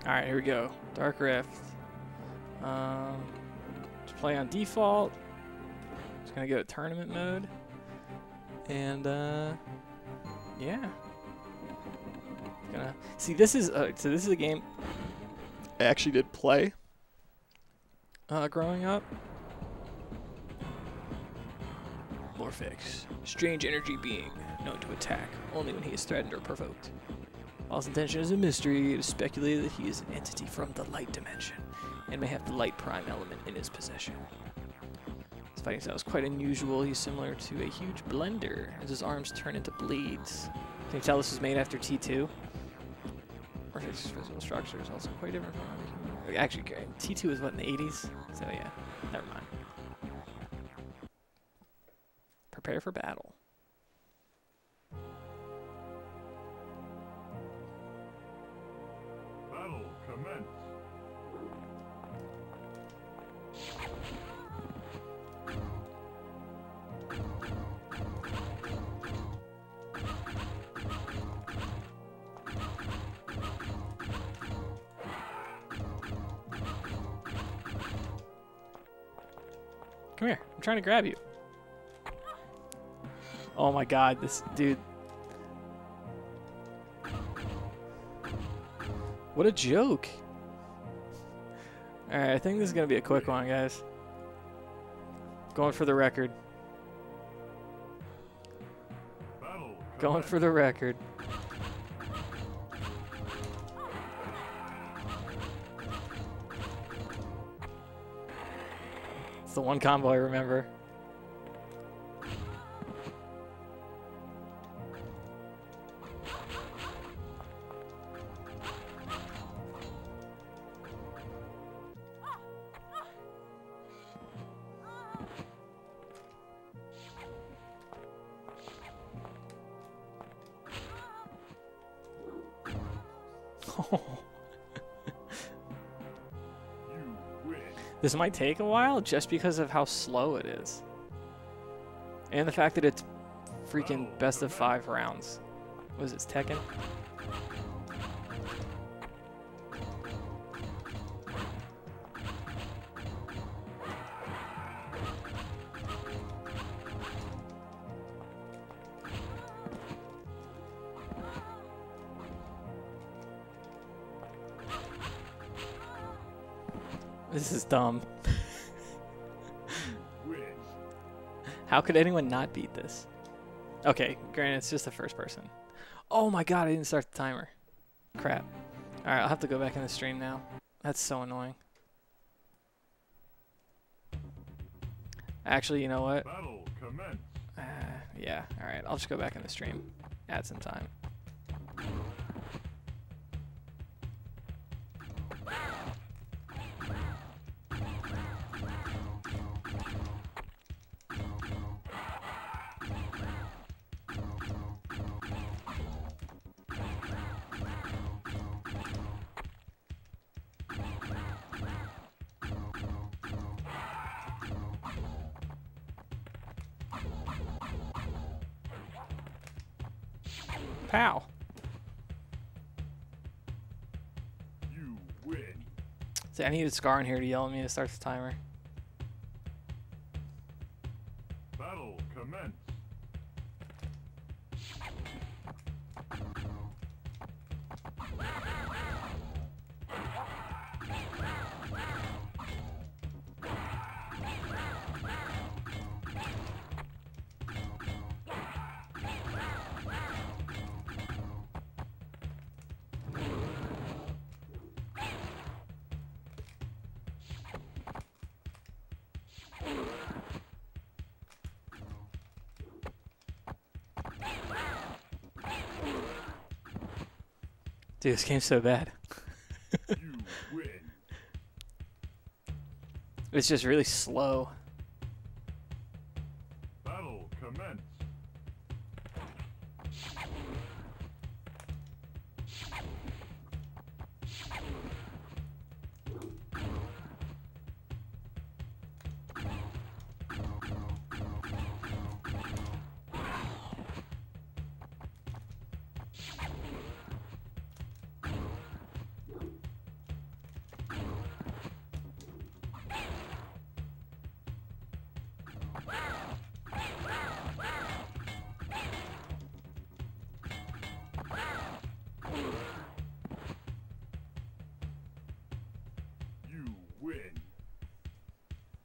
Alright, here we go. Dark Rift. Just play on default. Just gonna go to tournament mode. And yeah. Gonna see this is so this is a game I actually did play growing up. Morphix, strange energy being known to attack only when he is threatened or provoked. While his intention is a mystery, it is speculated that he is an entity from the light dimension and may have the light prime element in his possession. His fighting style is quite unusual. He's similar to a huge blender as his arms turn into blades. Can you tell this was made after T2? Morphix's physical structure is also quite different from other humans. Actually, T2 was what, in the 80s? So yeah, never mind. Prepare for battle. Battle commence. Come here. I'm trying to grab you. Oh my god, this dude. What a joke. Alright, I think this is going to be a quick one, guys. Going for the record. Going for the record. It's the one combo I remember. This might take a while just because of how slow it is. And the fact that it's freaking best of 5 rounds. What is it, Tekken? This is dumb. How could anyone not beat this? Okay, granted, it's just the first person. Oh my god, I didn't start the timer. Crap. Alright, I'll have to go back in the stream now. That's so annoying. Actually, you know what? Battle commence. Yeah, alright, I'll just go back in the stream. Add some time. Pow. You win. See, I needed Scar in here to yell at me to start the timer. Battle commence. Dude, this game's so bad. You win. It's just really slow. Battle commence.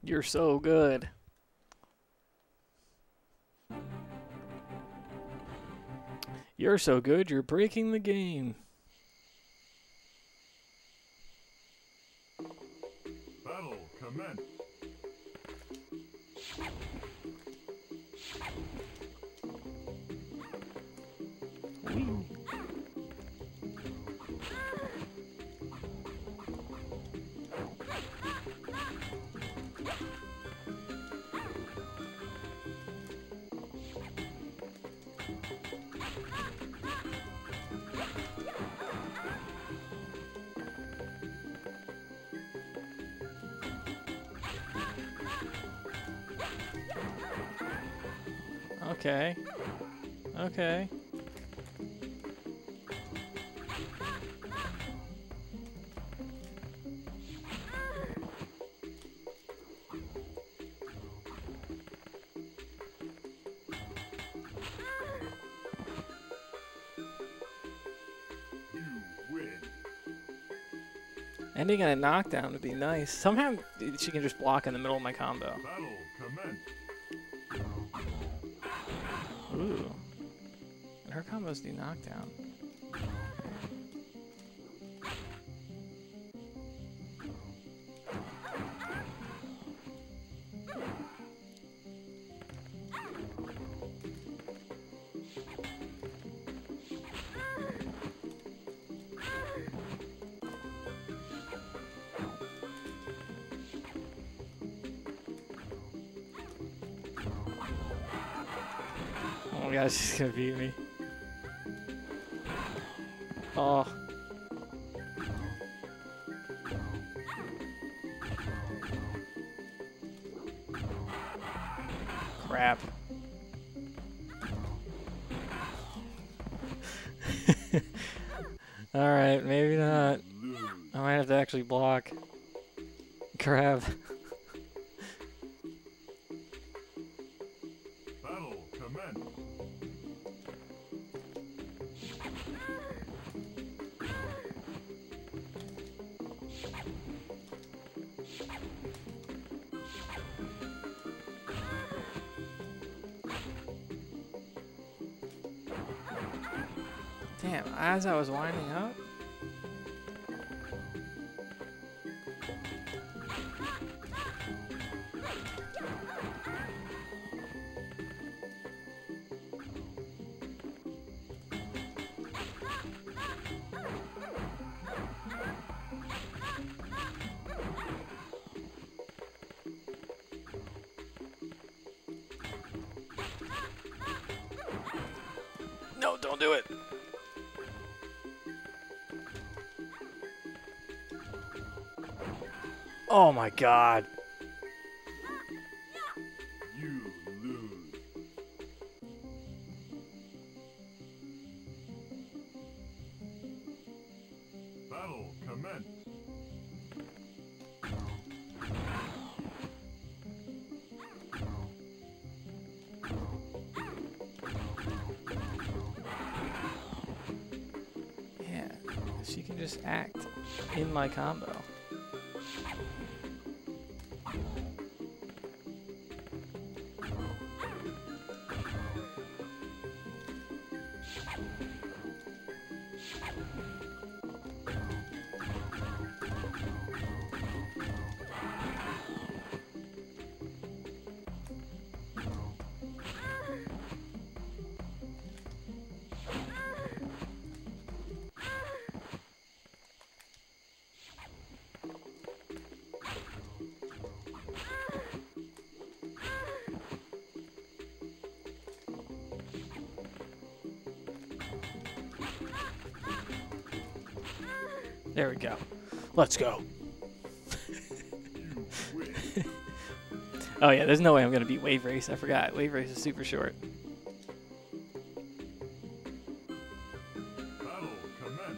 You're so good. You're so good, you're breaking the game. Battle commence. Whee. Okay. Okay. You win. Ending on a knockdown would be nice. Somehow she can just block in the middle of my combo. Battle commence. Ooh. And her combos do knockdown. Oh my gosh, she's gonna beat me. Oh. Crap. Alright, maybe not. Lose. I might have to actually block. Crap. Battle commence. Damn, as I was winding up. No, don't do it. Oh my god. You lose. Battle commence. Yeah, she can just act in my combo. There we go. Let's go. You win. Oh yeah, there's no way I'm gonna beat Wave Race. I forgot. Wave Race is super short. Battle commence.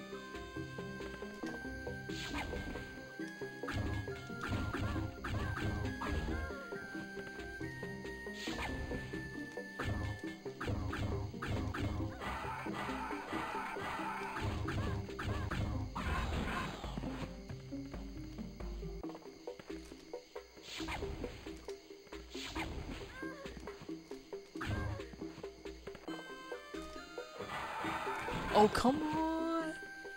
Oh, come on!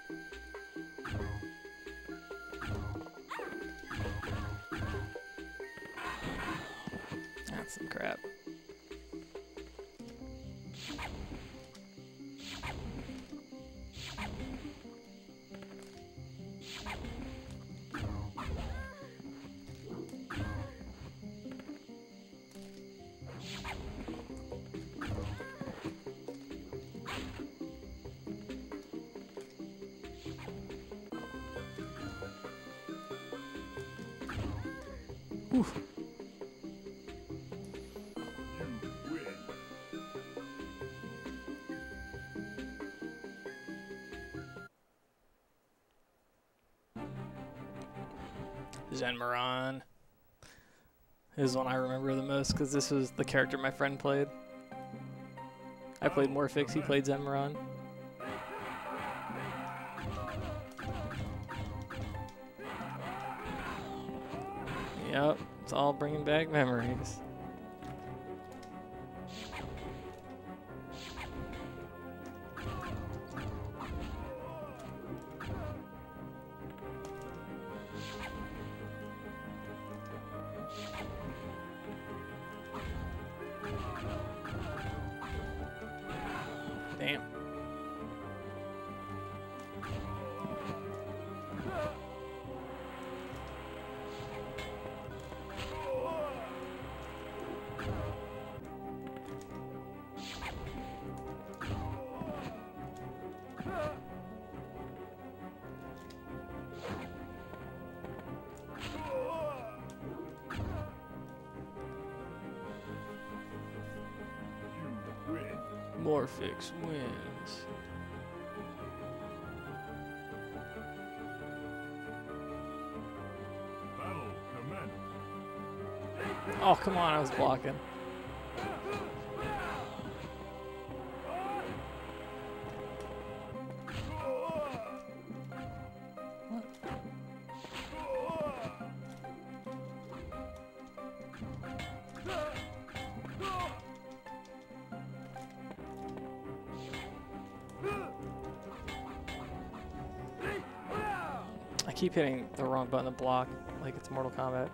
That's some crap. Oof. You win. Zenmaron. This is one I remember the most because this was the character my friend played. I played Morphix, he played Zenmaron. Yep, it's all bringing back memories. Damn. You win. Morphix wins. Battle commence. Oh, come on, I was blocking. I keep hitting the wrong button to block, like it's Mortal Kombat.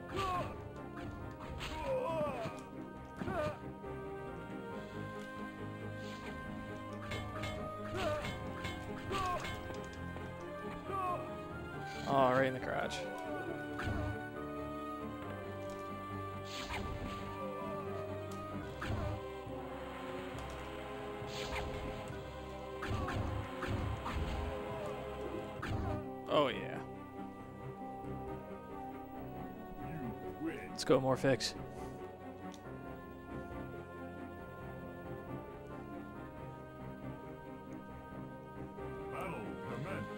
Oh, right in the crotch. Oh yeah. You win. Let's go, Morphix. Battle commence.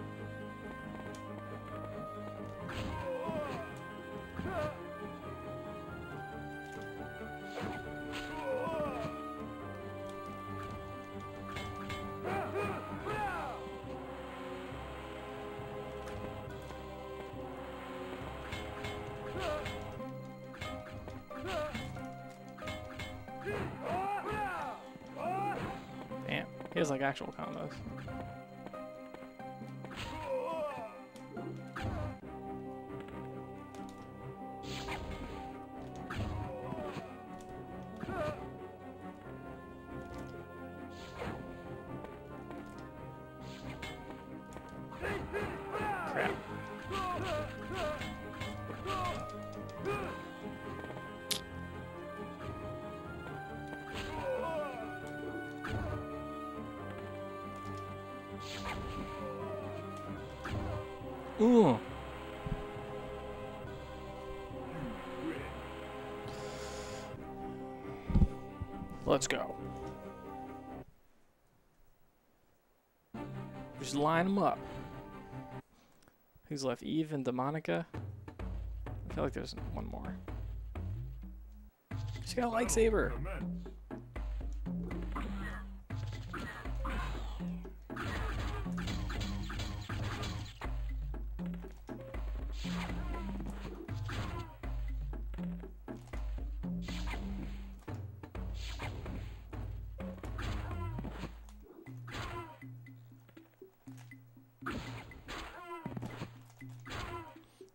Damn, he has like actual combos. Crap. Ooh. Let's go. Just line them up. Who's left? Eve and Demonica? I feel like there's one more. She got a lightsaber. Commence.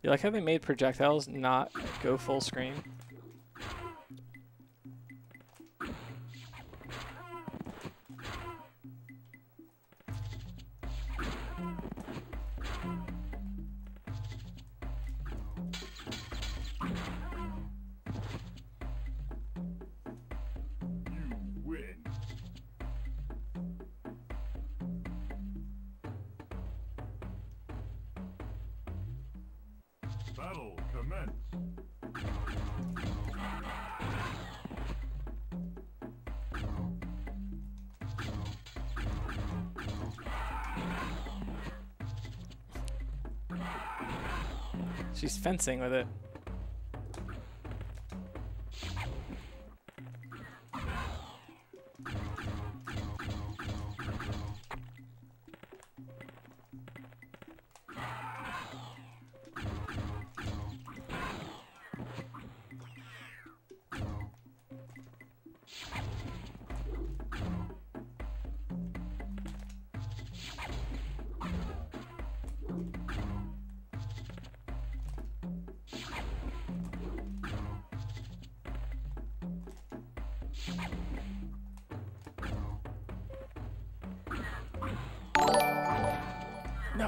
You like how they made projectiles not go full screen? You win. Battle commence. She's fencing with it. No.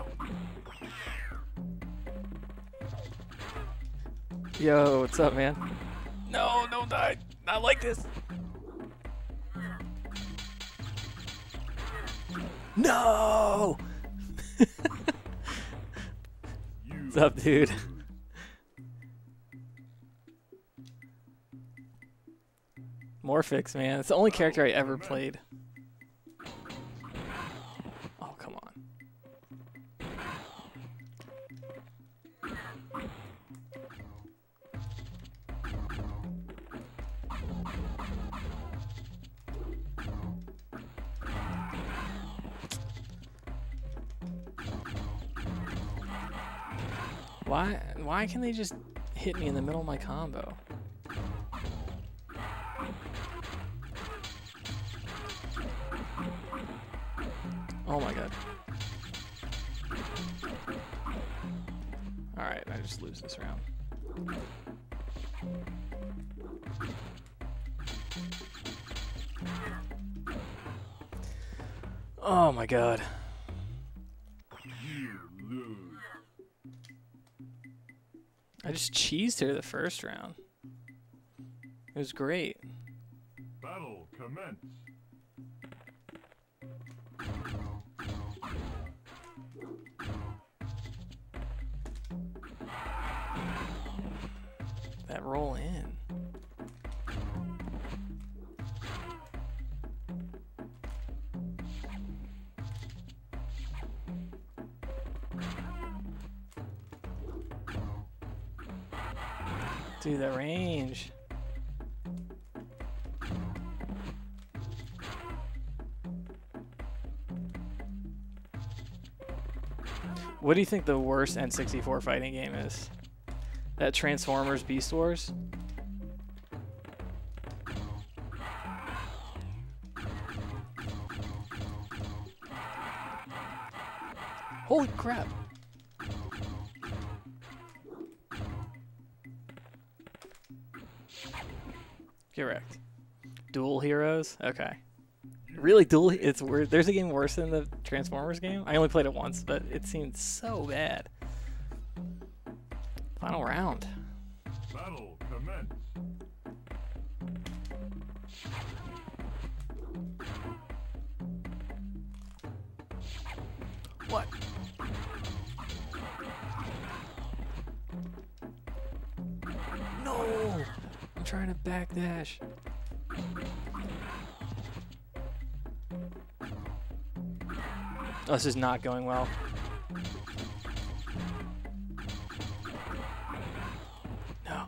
Yo, what's up, man? No, don't die. Not like this. No! What's up, dude? Morphix, man. It's the only character I ever played. Oh, come on. Why can they just hit me in the middle of my combo? Oh my god. Alright, I just lose this round. Oh my god. You lose. I just cheesed her the first round. It was great. Battle commence. That roll in. Dude, that range. What do you think the worst N64 fighting game is? That Transformers Beast Wars? Holy crap. Correct. Dual Heroes? Okay. Really, Dual? It's weird. There's a game worse than the Transformers game? I only played it once, but it seemed so bad. Final round. Battle commence. What? No! I'm trying to backdash. Oh, this is not going well. No.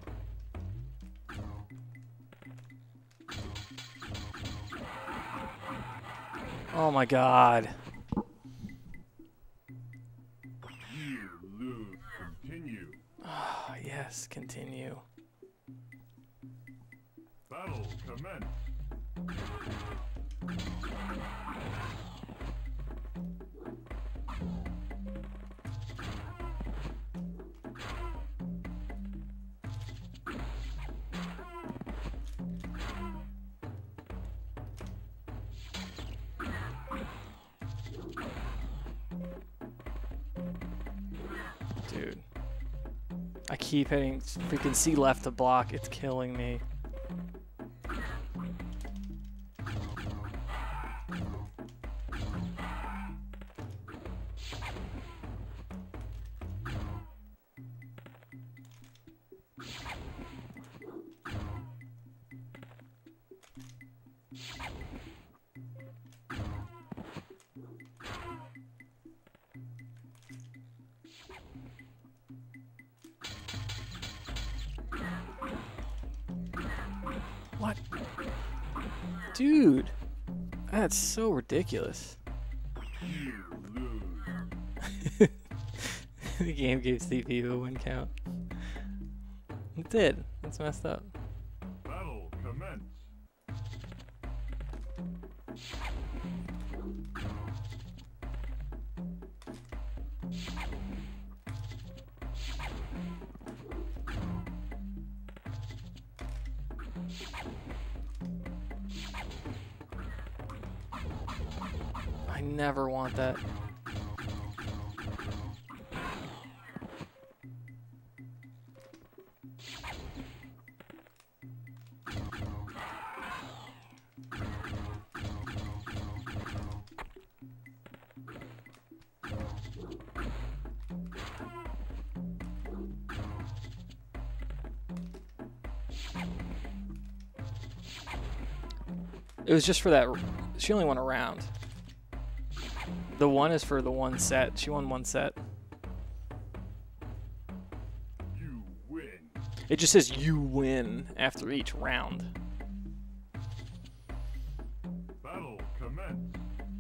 Oh my god. You lose. Continue. Ah, yes, continue. Battle commence. Dude. I keep hitting freaking C left to block. It's killing me. What? Dude, that's so ridiculous. You lose. The game gave CPU a win count. It did. That's messed up. Battle commence. I never want that. It was just for that. She only won a round. The one is for the one set. She won one set. You win. It just says you win after each round. Battle commence.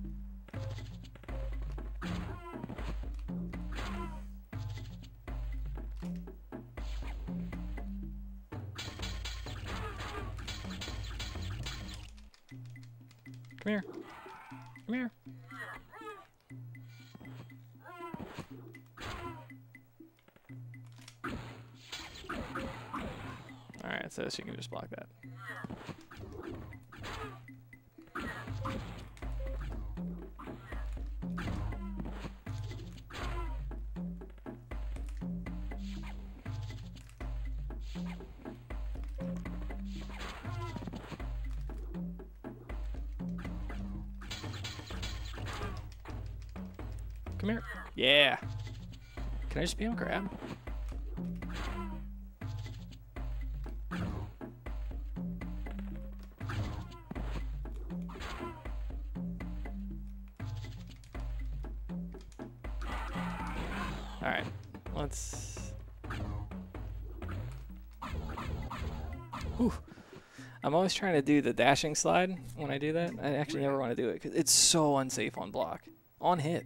Come here. Come here. Alright, so she can just block that. Come here. Yeah. Can I just be him grab? Alright. Let's... Whew. I'm always trying to do the dashing slide when I do that. I actually never want to do it because it's so unsafe on block. On hit.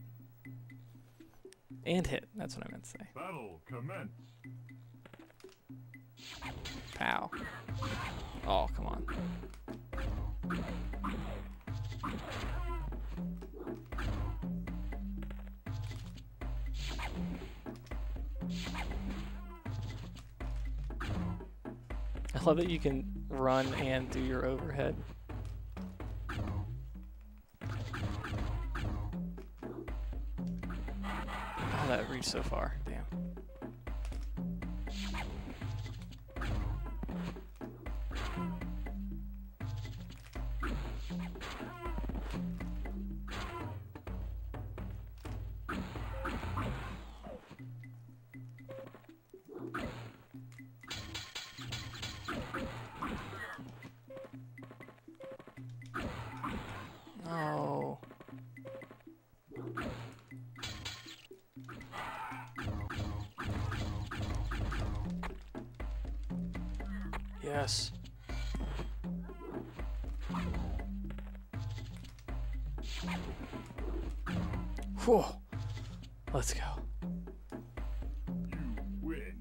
And hit. That's what I meant to say. Battle commence. Pow. Oh, come on. I love that you can run and do your overhead. Oh, that reached so far. Damn. No. Yes. Whew. Let's go. You win.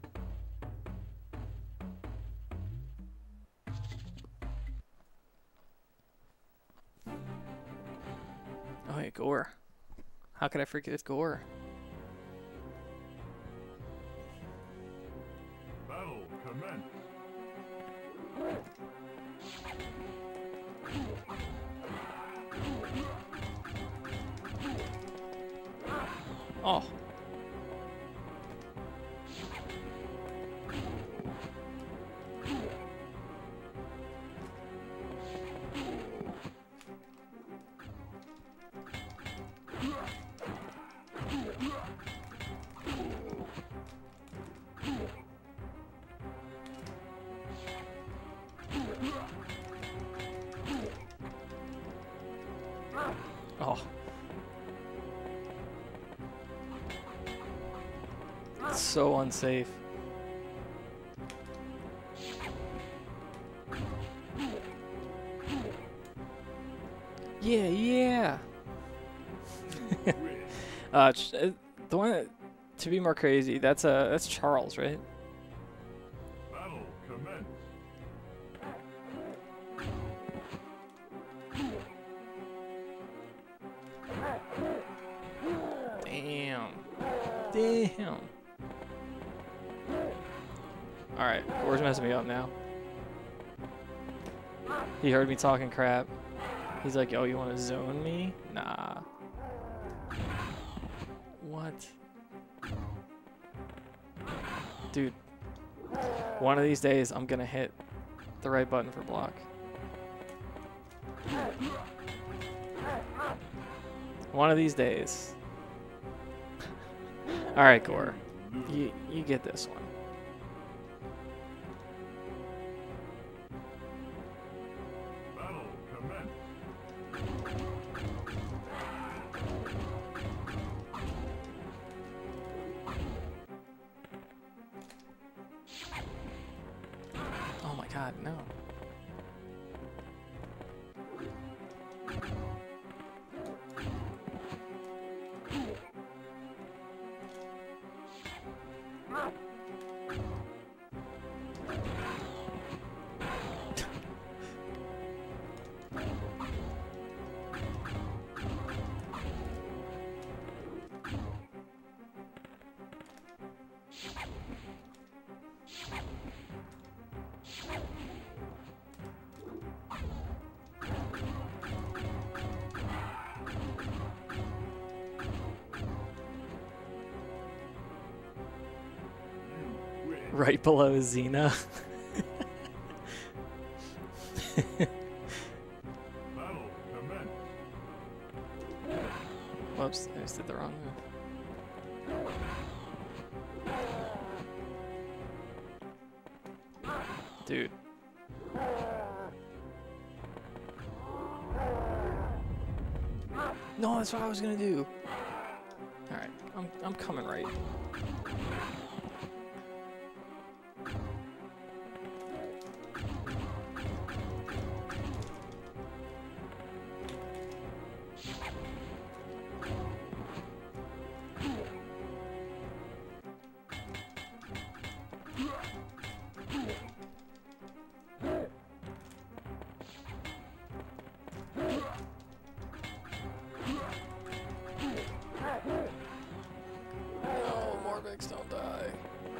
Oh, wait, Gore. How could I forget Gore? Battle commence. Oh. It's so unsafe. Yeah, yeah. Win. The one that, to be more crazy, that's Charles, right? Battle commence. Damn. Damn. Alright, Gore's messing me up now. He heard me talking crap. He's like, yo, you want to zone me? Nah. What? Dude. One of these days, I'm gonna hit the right button for block. One of these days. Alright, Gore. You get this one. Battle commence. Oh my god, no. You win. Right below Xena. Battle commence. Whoops, I just did the wrong move. Dude. No, that's what I was gonna do. Alright, I'm coming right. No, Morvex, don't die.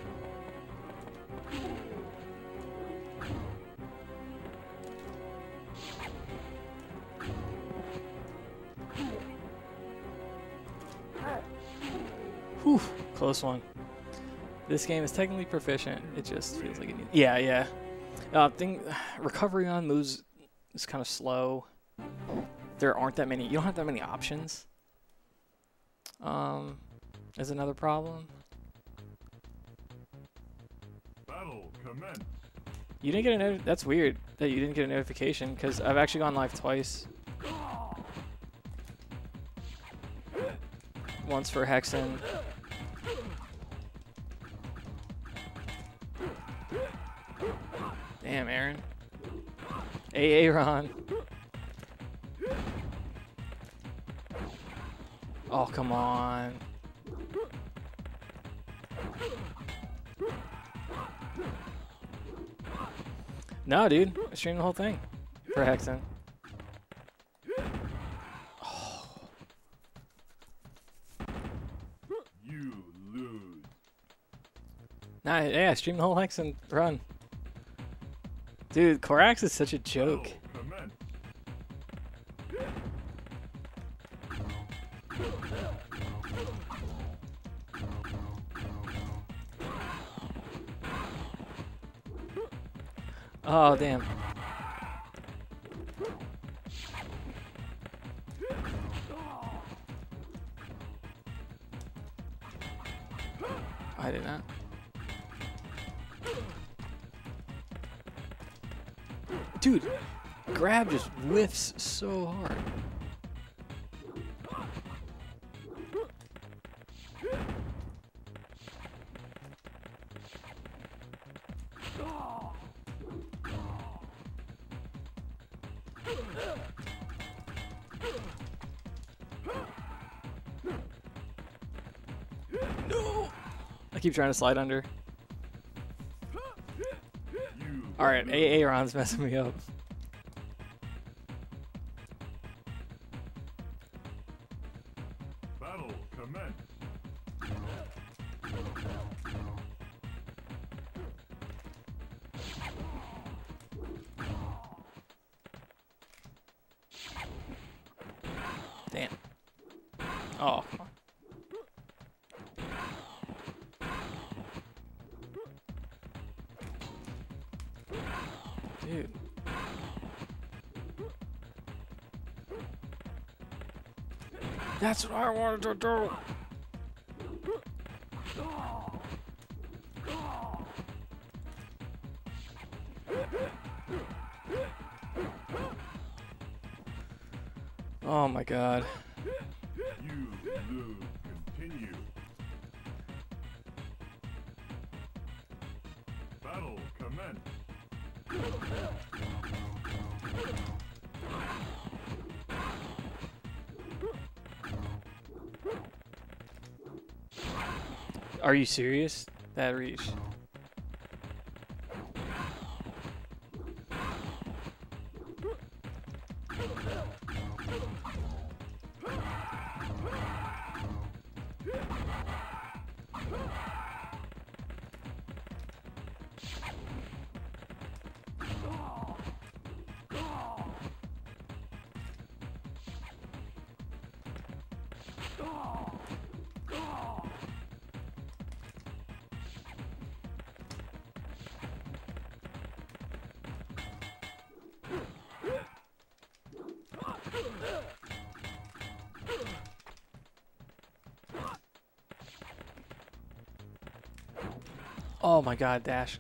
Whew, close one. This game is technically proficient. It just feels like it needs. Yeah, yeah. Recovery on moves is kind of slow. There aren't that many. You don't have that many options. Is another problem. Battle commence. You didn't get a that's weird that you didn't get a notification because I've actually gone live twice. Once for Hexen. Damn, Aaron. Aaron. Oh, come on. No, dude. I streamed the whole thing for Hexen. Oh. You lose. Nah, yeah, I streamed the whole Hexen run. Dude, Korax is such a joke. Battle commence. Oh, damn. I did not. Dude, grab just whiffs so hard. I keep trying to slide under. You Alright, Aaron's messing me up. battle commence. Damn. Oh, come on. Dude. That's what I wanted to do. Oh my god. You lose. Continue. Battle commence. Are you serious? That reach. Oh my god, dash.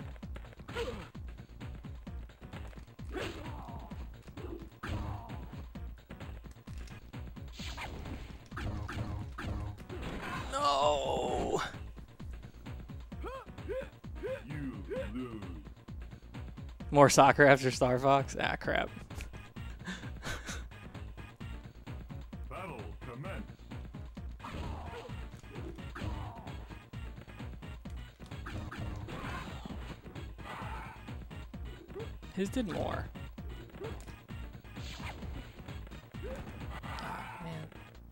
No. You lose. More soccer after Star Fox? Ah, crap. Battle commence. His did more. Ah, man.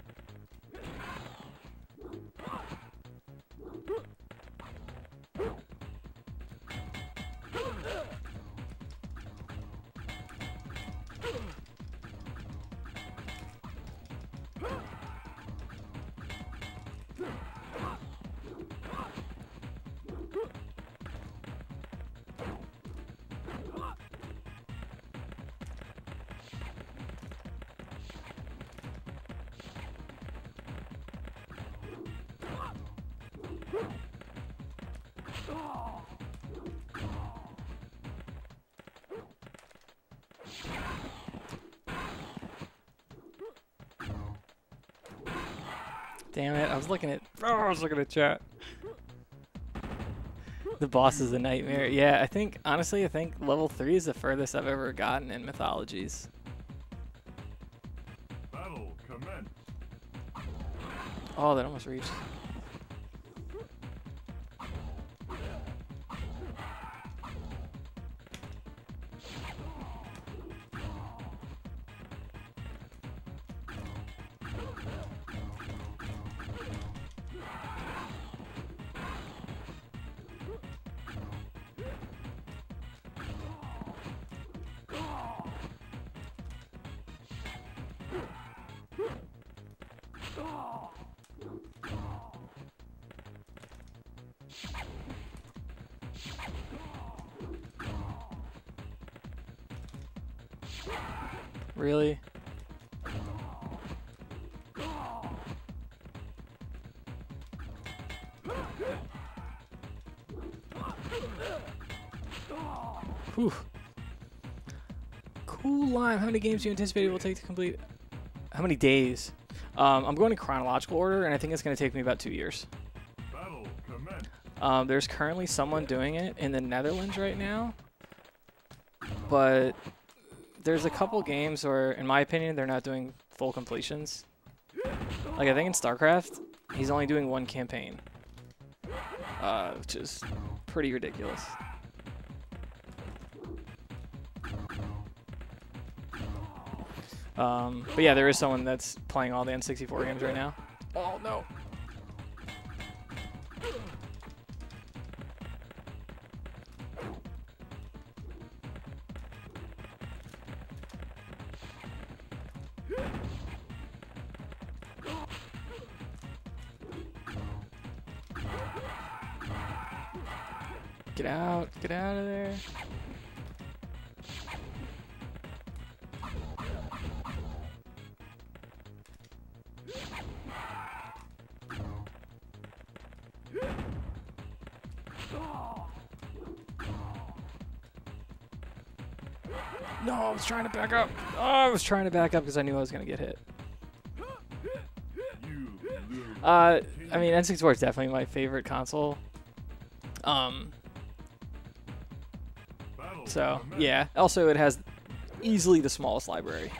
Damn it, I was looking at chat. The boss is a nightmare. Yeah, honestly, I think level 3 is the furthest I've ever gotten in Mythologies. Battle commence. Oh, that almost reached. Really? Whew. Cool Lime. How many games do you anticipate it will take to complete? How many days? I'm going in chronological order, and I think it's going to take me about 2 years. Battle commence. There's currently someone doing it in the Netherlands right now, but there's a couple games where, in my opinion, they're not doing full completions. Like, I think in StarCraft, he's only doing one campaign. which is pretty ridiculous. But yeah, there is someone that's playing all the N64 games right now. Oh no. Get out of there. No, I was trying to back up. Oh, I was trying to back up because I knew I was going to get hit. I mean, N64 is definitely my favorite console. So, yeah. Also, it has easily the smallest library.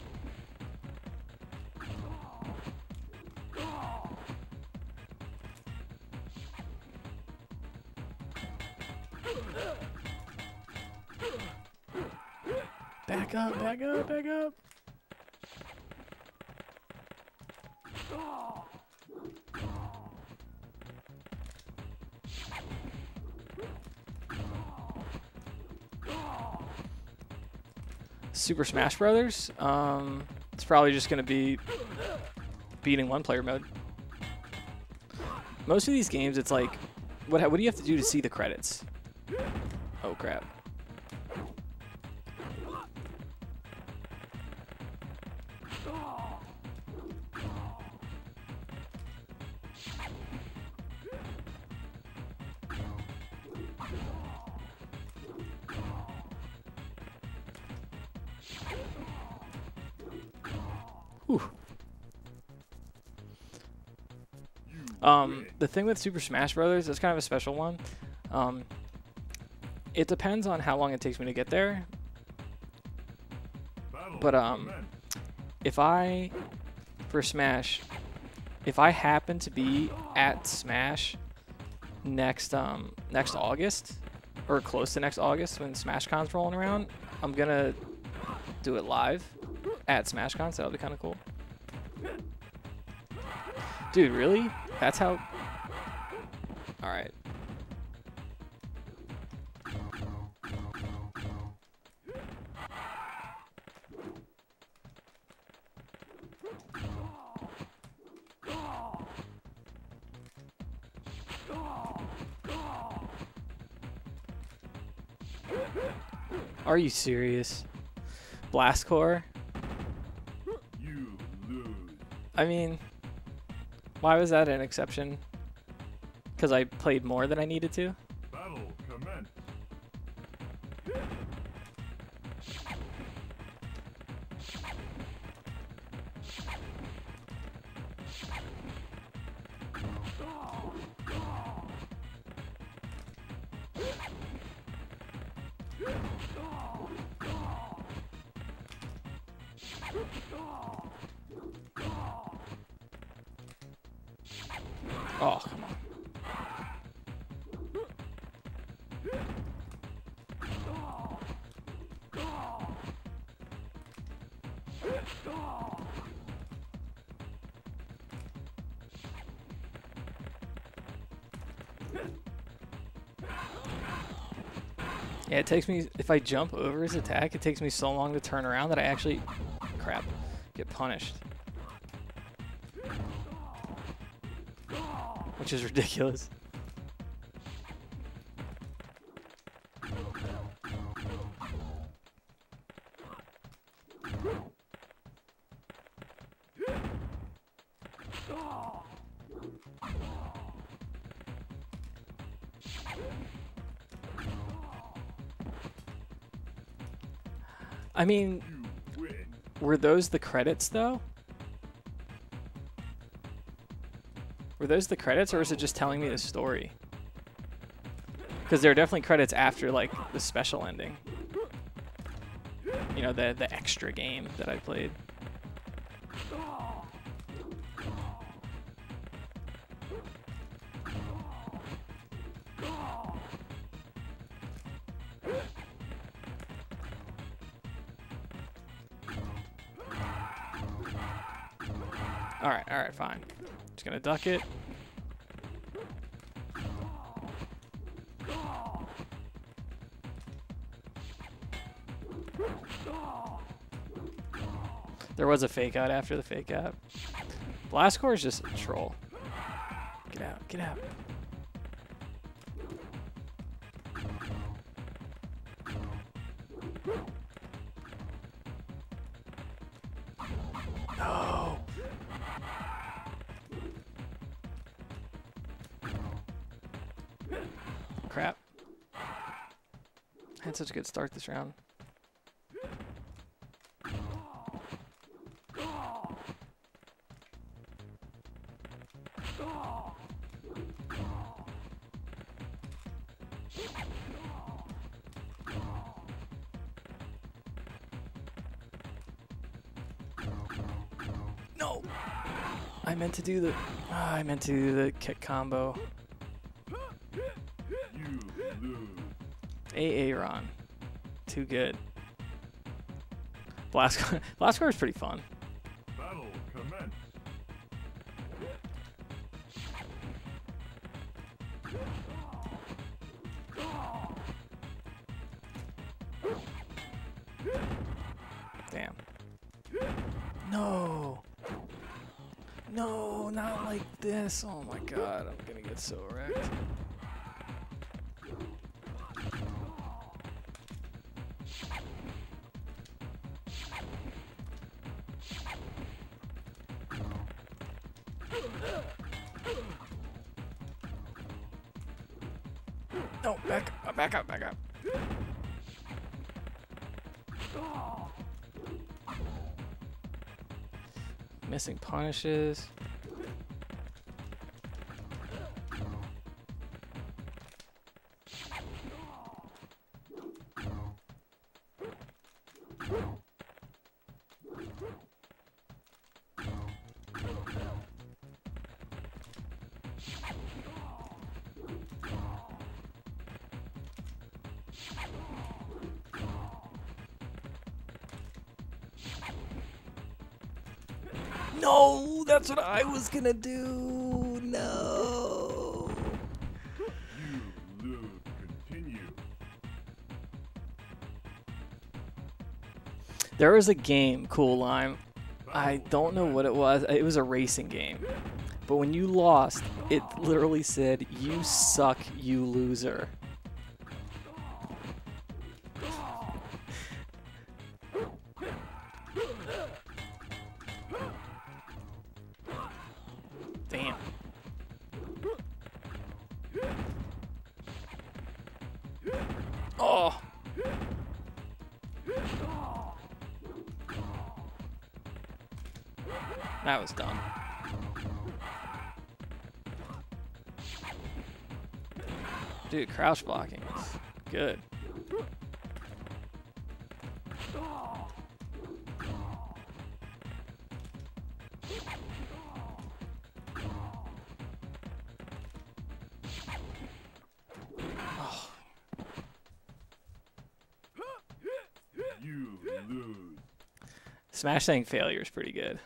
Back up, back up, back up. Super Smash Brothers. It's probably just going to be beating one-player mode. Most of these games, it's like, what do you have to do to see the credits? Oh crap! Whew. The thing with Super Smash Brothers is kind of a special one. It depends on how long it takes me to get there. But if I happen to be at Smash next August or close to next August when SmashCon's rolling around, I'm gonna do it live at SmashCon, so that'll be kind of cool. Dude, really? That's how... Alright. Are you serious? Blast Core? You lose. I mean, why was that an exception? Because I played more than I needed to? Battle commence. Oh, come on. Yeah, it takes me, if I jump over his attack, it takes me so long to turn around that I actually, crap, get punished. Which is ridiculous. I mean, were those the credits, though? Were those the credits, or is it just telling me the story? Because there are definitely credits after, like, the special ending. You know, the extra game that I played. Alright, fine. Just gonna duck it. There was a fake out after the fake out. Blastcore is just a troll. Get out, get out. No! Crap. I had such a good start this round. No! I meant to do the kick combo. You lose. Aaron. Too good. Blastcore is pretty fun. Battle commence. Damn. No! No, not like this. Oh my god, I'm gonna get so wrecked. No, back up, back up, back up. Missing punishes. No, that's what I was gonna do. No. You lose. Continue. There was a game, Cool Lime. I don't know what it was. It was a racing game. But when you lost, it literally said, "You suck, you loser." Damn. Oh. That was dumb. Dude, crouch blocking is good. You lose. Smash saying failure is pretty good.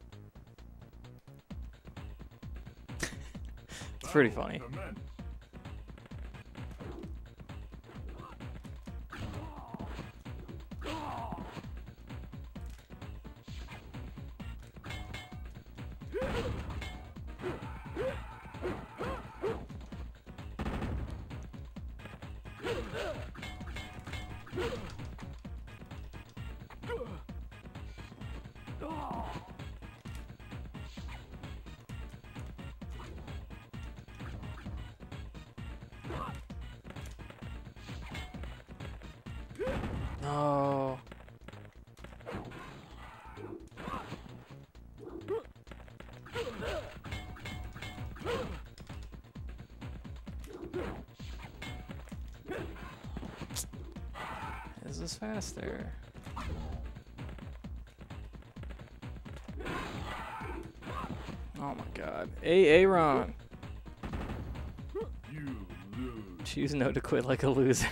It's pretty funny. Commence. No. Is this faster? Oh my god. Aaron. You lose. Choose no to quit like a loser.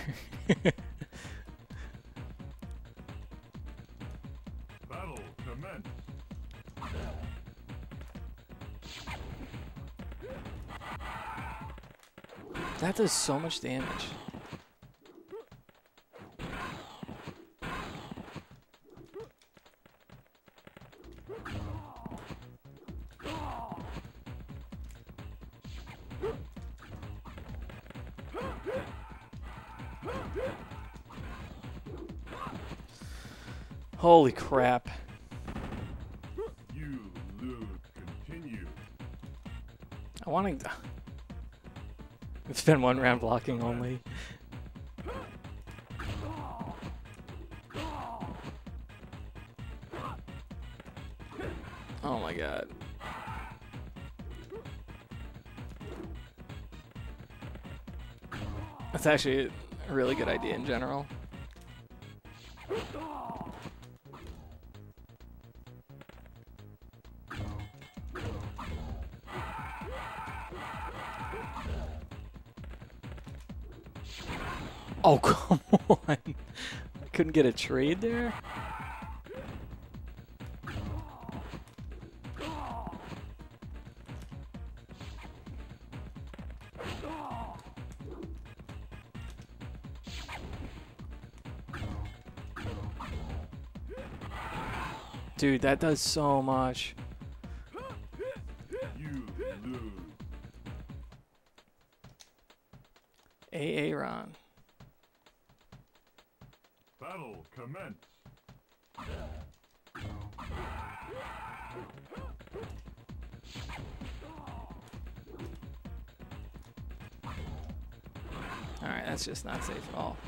Battle commence. That does so much damage. Holy crap. You lose. Continue. I want to... It's been one round blocking only. Oh my god. That's actually a really good idea in general. Oh, come on. I couldn't get a trade there? Dude, that does so much. You lose. Aaron. Battle commence. Alright, that's just not safe at all.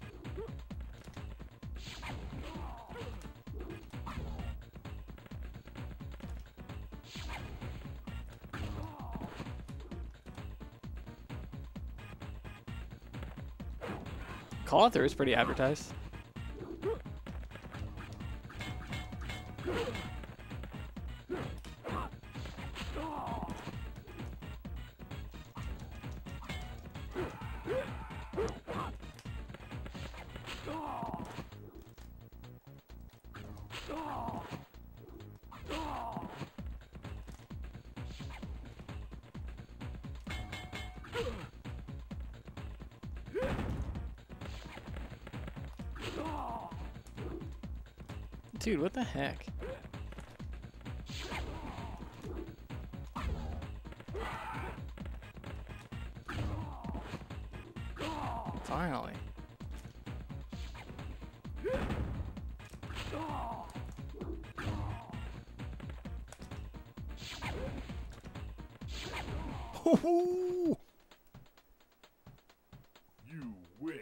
Call through is pretty advertised. Dude, what the heck? Finally. You win.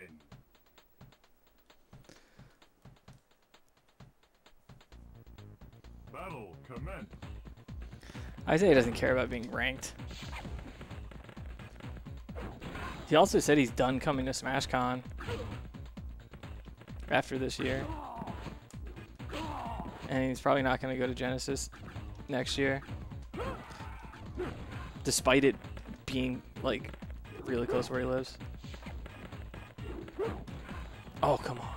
Battle commence. Isaiah doesn't care about being ranked. He also said he's done coming to SmashCon after this year. And he's probably not going to go to Genesis next year. Despite it being, like, really close where he lives. Oh, come on.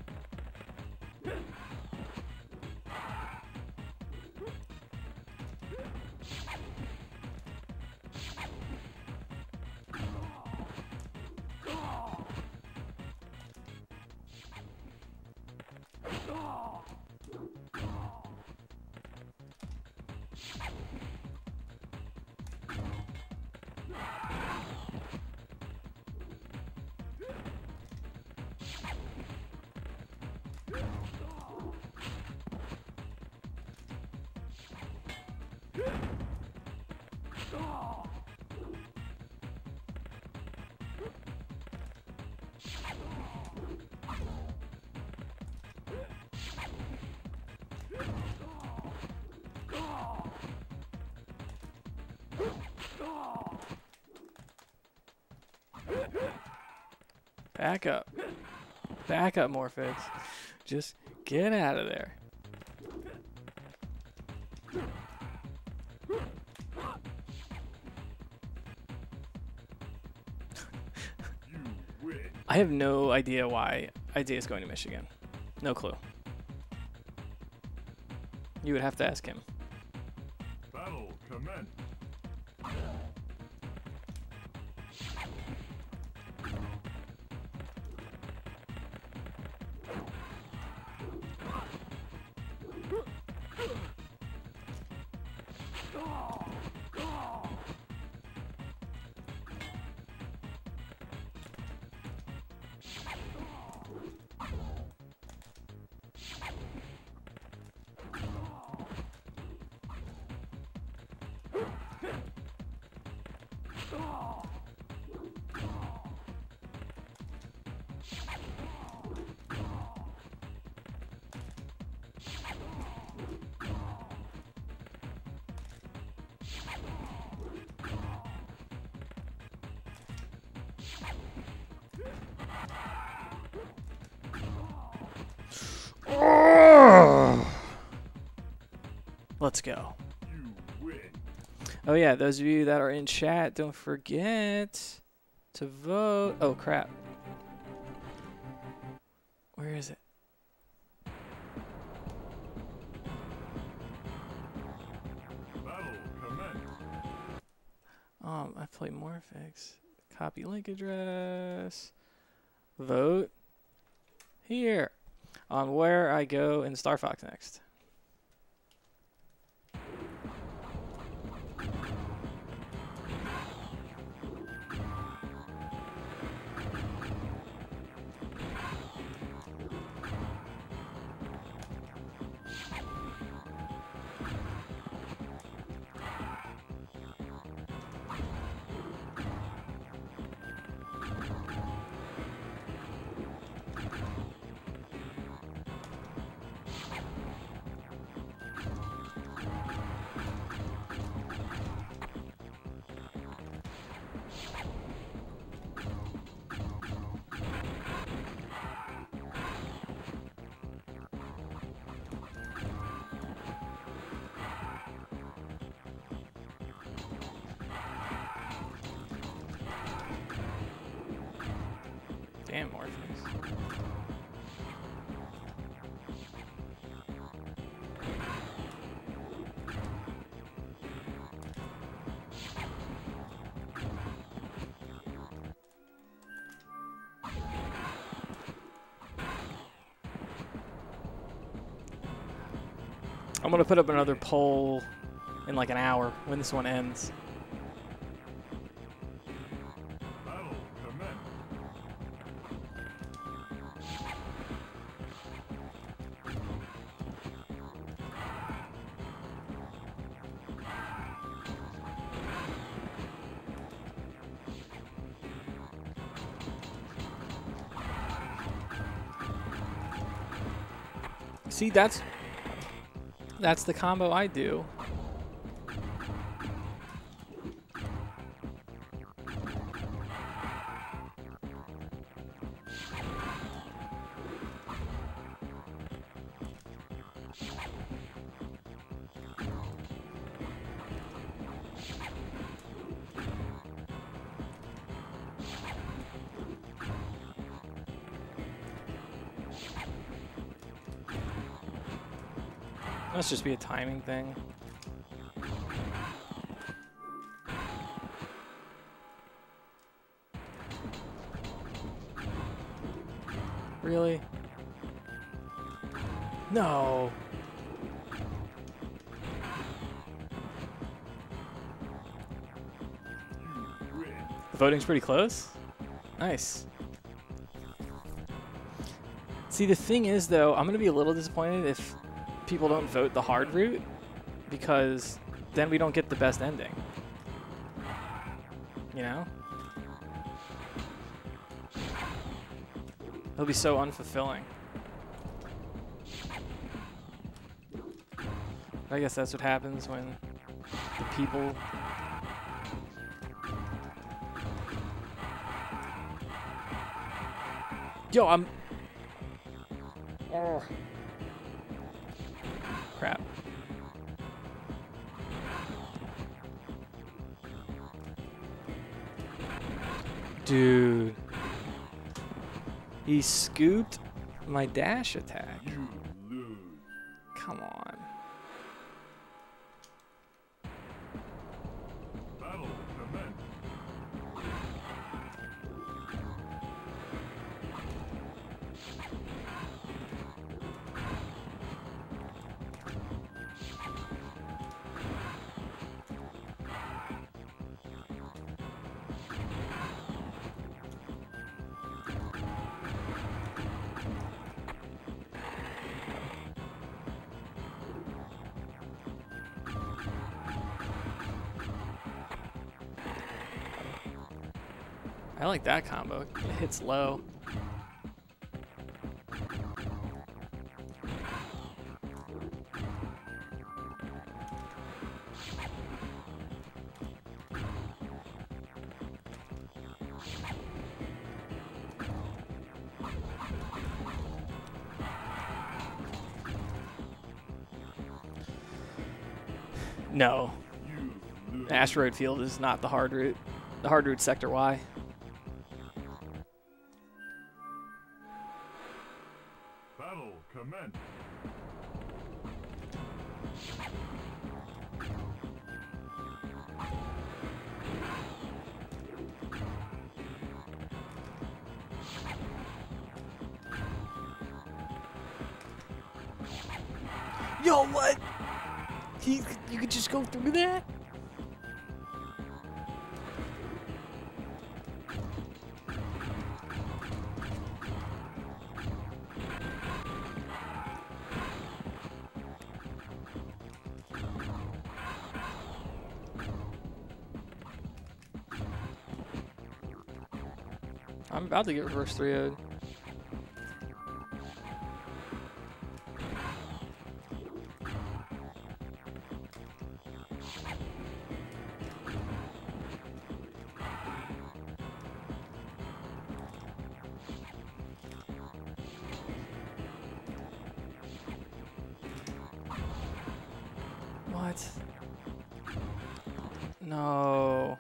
Back up. Back up, Morphix. Just get out of there. You win. I have no idea why Isaiah is going to Michigan. No clue. You would have to ask him. Battle commence. Let's go. You win. Oh yeah, those of you that are in chat, don't forget to vote. Oh crap. Where is it? Battle commence. I play Morphix. Copy link address. Vote here on where I go in Star Fox next. Damn, Morpheus. I'm gonna put up another poll in like an hour when this one ends. Battle commence. See, that's the combo I do. Must just be a timing thing. Really? No. You win. The voting's pretty close. Nice. See, the thing is, though, I'm going to be a little disappointed if people don't vote the hard route, because then we don't get the best ending. You know? It'll be so unfulfilling. I guess that's what happens when the people... Yo, I'm... Oh. Crap. Dude. He scooped my dash attack. You lose. Come on. Battle commence. I like that combo. It hits low. No. Asteroid Field is not the hard route. The hard route Sector Y. Battle commence. Yo, what? You could just go through that? I'm about to get reverse 3-0'd. What? No.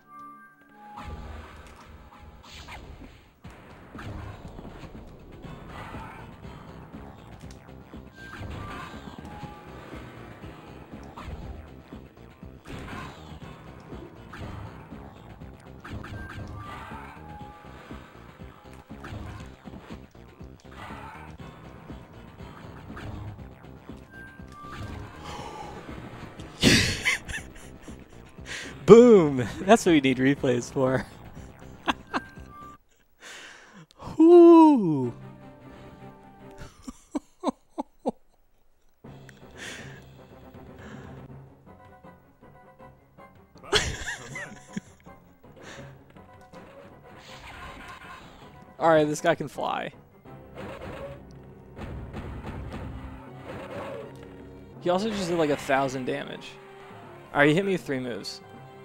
Boom! That's what we need replays for. Whoo! Alright, this guy can fly. He also just did like 1,000 damage. Alright, he hit me with 3 moves.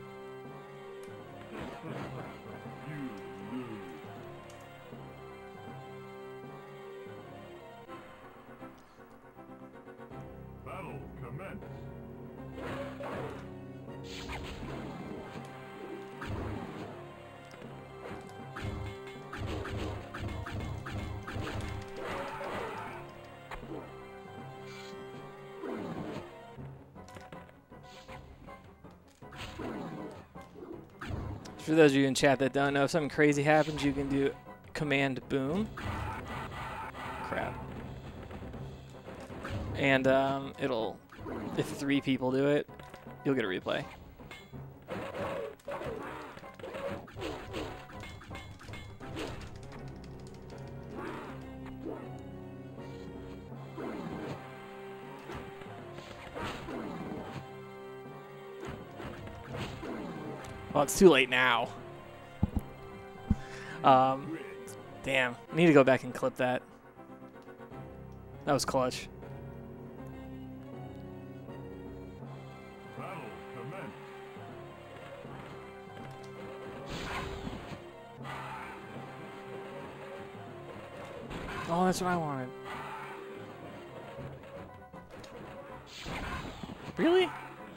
Battle commence. For those of you in chat that don't know, if something crazy happens, you can do Command Boom. Crap. And it'll, if 3 people do it, you'll get a replay. Well, it's too late now. Damn. I need to go back and clip that. That was clutch. Battle commence. Oh, that's what I wanted. Really?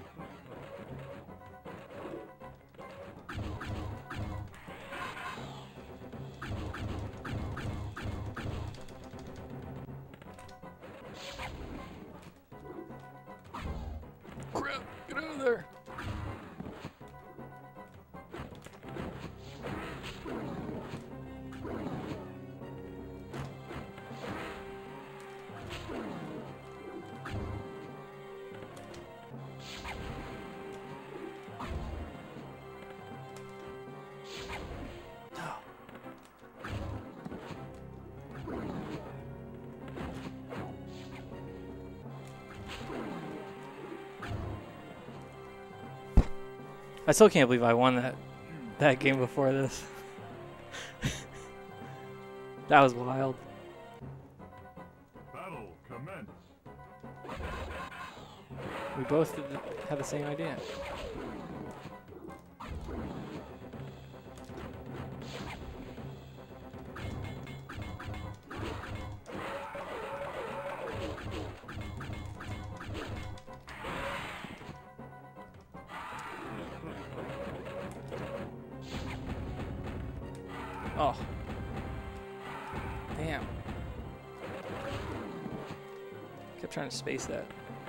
Crap, get out of there. I still can't believe I won that game before this. That was wild. Battle commence. We both had the same idea. Oh. Damn. Kept trying to space that.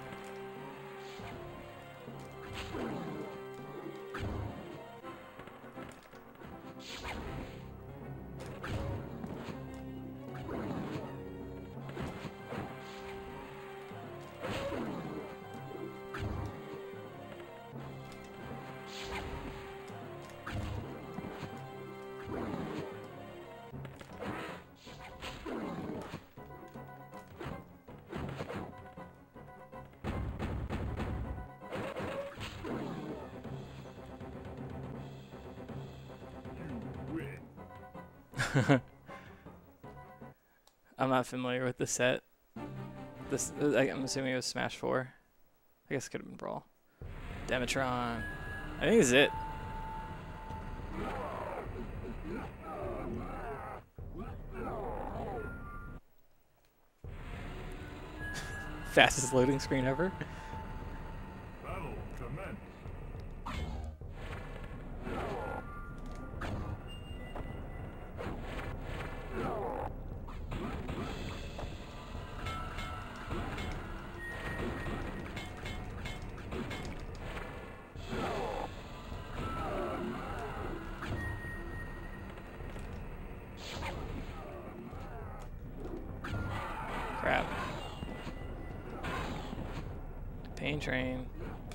I'm not familiar with the set. This, I'm assuming it was Smash 4. I guess it could have been Brawl. Demetron. I think this is it. Fastest loading screen ever. Battle commence. Crap. Pain Train.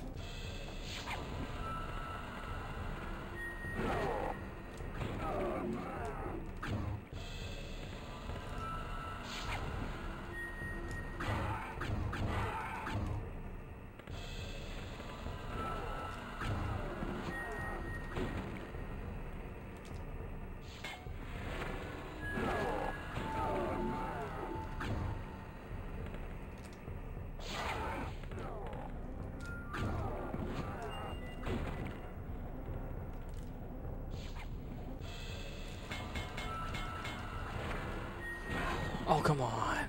Oh, come on.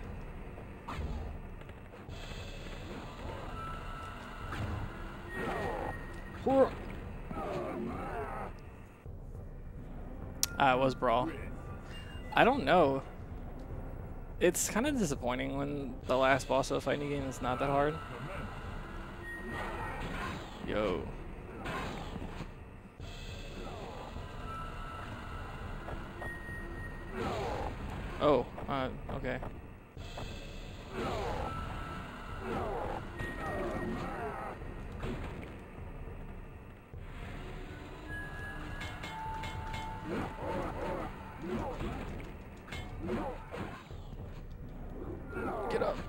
It was Brawl. I don't know. It's kind of disappointing when the last boss of a fighting game is not that hard. Yo. Oh, okay. Get up.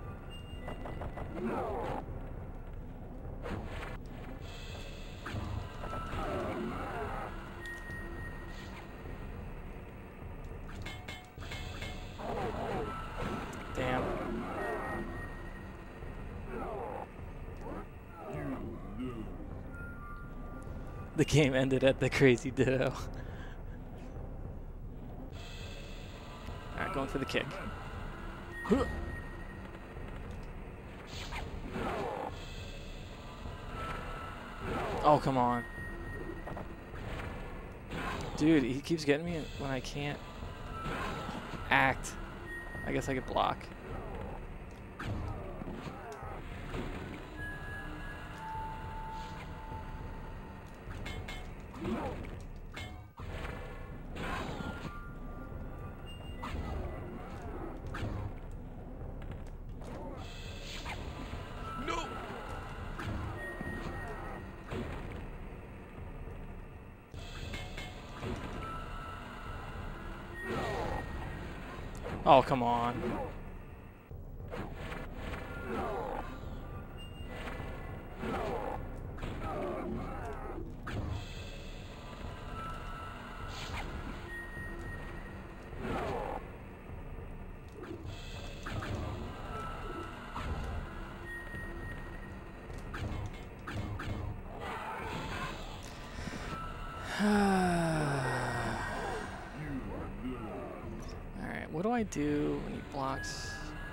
Damn. The game ended at the crazy ditto. Alright, going for the kick. Oh, come on. Dude, he keeps getting me when I can't act. I guess I could block. No! Oh, come on. what do I do when he blocks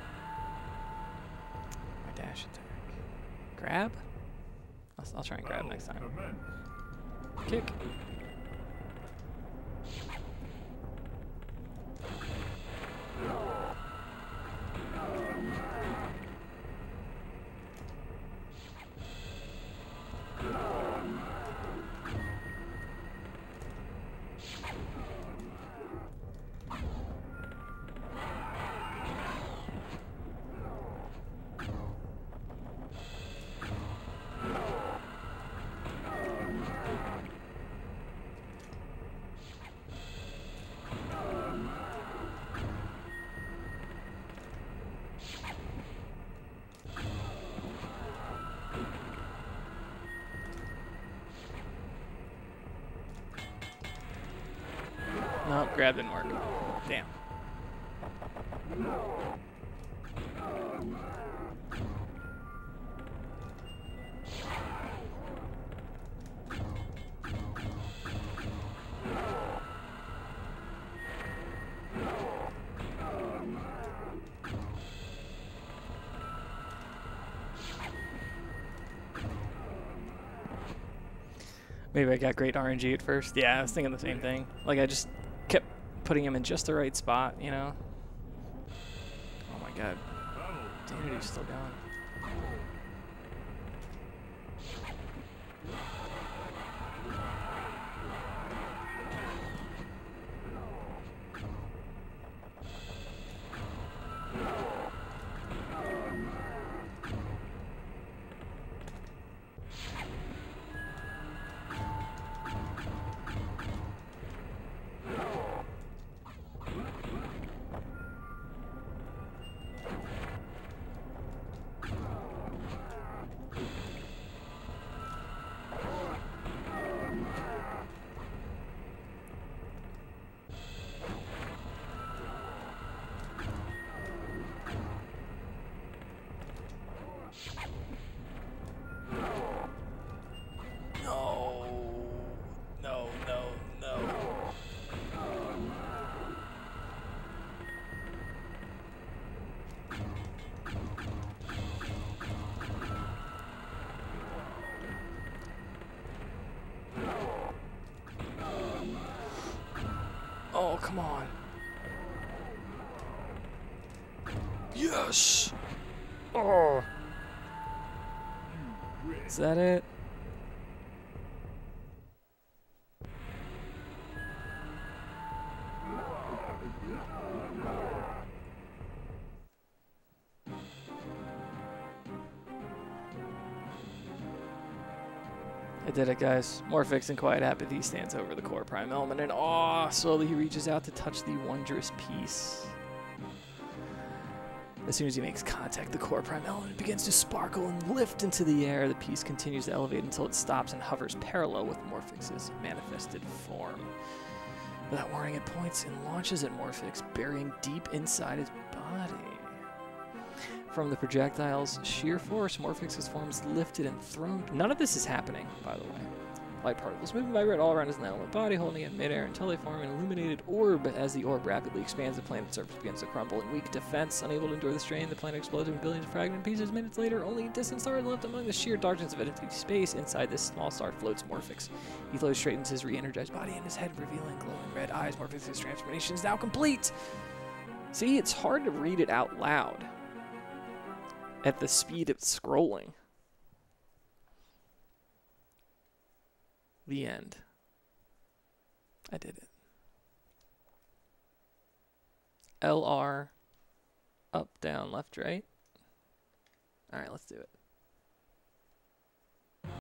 my dash attack? Grab? I'll try and grab next time. Commence. Kick. No, grab didn't work. Damn. Maybe I got great RNG at first. Yeah, I was thinking the same thing. Like, I just kept putting him in just the right spot, you know? Oh my god. Danity's still going. Oh, come on. Yes! Oh! Is that it? I did it, guys. Morphix and Quiet Apathy stands over the core prime element, and slowly he reaches out to touch the wondrous piece. As soon as he makes contact, the core prime element begins to sparkle and lift into the air. The piece continues to elevate until it stops and hovers parallel with Morphix's manifested form. Without warning, it points and launches at Morphix, burying deep inside his body. From the projectile's sheer force, Morphix's form is lifted and thrown. None of this is happening, by the way. Light particles move and vibrate all around his element body, holding it in midair until they form an illuminated orb. As the orb rapidly expands, the planet's surface begins to crumble. In weak defense, unable to endure the strain, the planet explodes in billions of fragment pieces. Minutes later, only a distant star is left among the sheer darkness of empty space. Inside this small star floats Morphix. He flows straight into his re-energized body, and his head revealing glowing red eyes. Morphix's transformation is now complete. See, it's hard to read it out loud at the speed it's scrolling. The end. I did it. LR, up, down, left, right. All right, let's do it.